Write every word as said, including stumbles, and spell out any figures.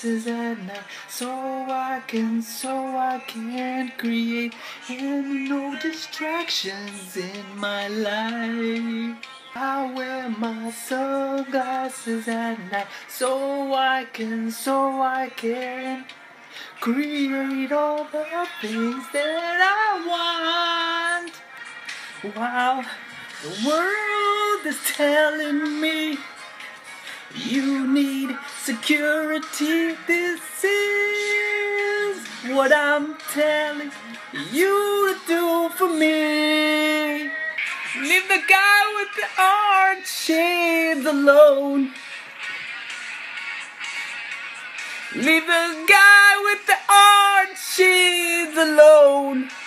sunglasses at night, so I can, so I can create and no distractions in my life. I wear my sunglasses at night, so I can, so I can create all the things that I want. Wow, the world is telling me you need security. This is what I'm telling you to do for me. Leave the guy with the orange shades alone. Leave the guy with the orange shades alone.